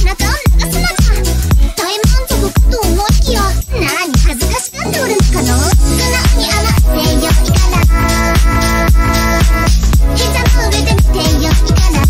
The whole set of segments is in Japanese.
背中を流すのじゃ。大満足かと思いきや、なに恥ずかしがっておるのかの。素直に甘ってよいから膝の上で見てよいから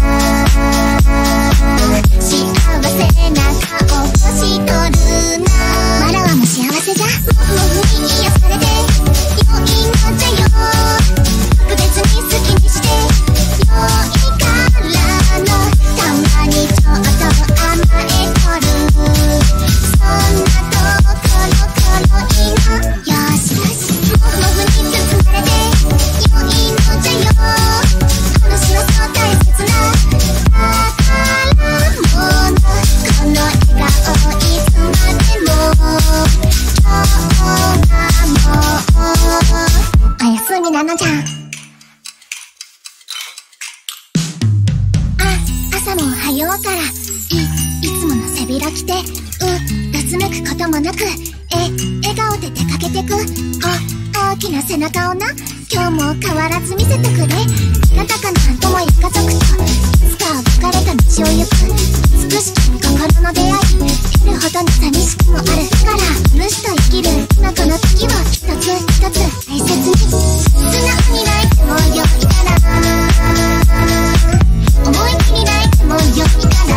幸せな顔をしとるな。マラはも幸せじゃ。もふに癒されて良いのじゃよ。特別に好きにして良いからの。たまにちょっと甘えとる。そんなところころいいの。よしよし。もふに包まれて良いのじゃよ。話はそう大切な宝物。この笑顔いつまでも。今日はもうおやすみなのじゃ。朝も早うからいつもの背広着てうつめくこともなく笑顔で出かけてく。大きな背中をな今日も変わらず見せてくれ。なんだかなんともいい家族といつかは別れた道を行く。美しき心の出会い得るほどに寂しくもあるから無視と生きる今この時を一つ一つ大切に。素直に泣いてもよいから思い切り泣いてもよいから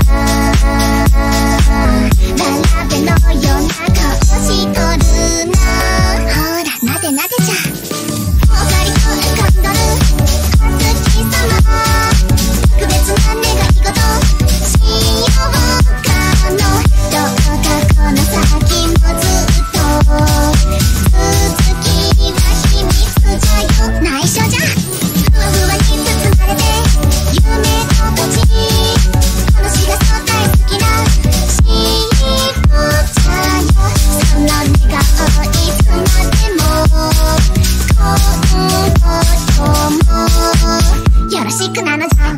ララベのような顔しとるな。ほらなでなでじゃ。おかりと浮かんどるお月様。特別な願い事しようかの。どうかこの先もずっと続きは秘密じゃよ。内緒じゃ。ふわふわに包まれて夢心地。話がそう大好きなしぼちゃよ。その笑顔いつまでも今後もよろしくなのじゃ。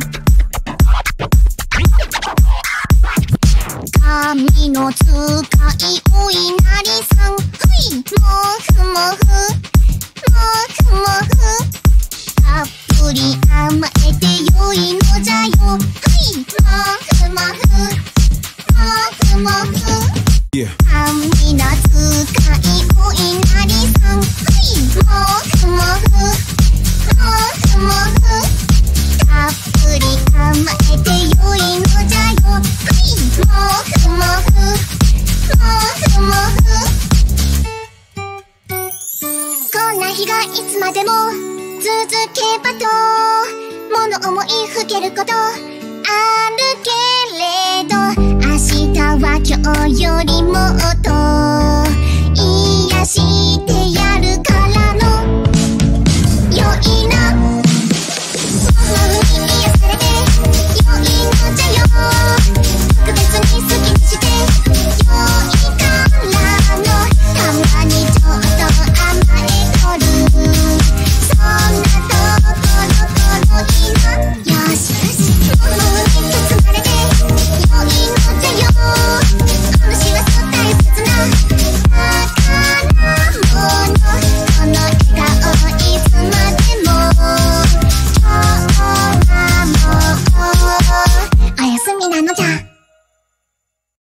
神の使いお稲荷さん。ふいもふもふもふもふ。たっぷり甘えてよいのじゃよ。ふいもふもふもふもふ。神の使いお稲荷さん。ふいもふもふもふもふ。たっぷり甘えてよいのじゃよ。ふいもふもふもふもふ。こんな日がいつまでも続けばと物思いふけることあるけれど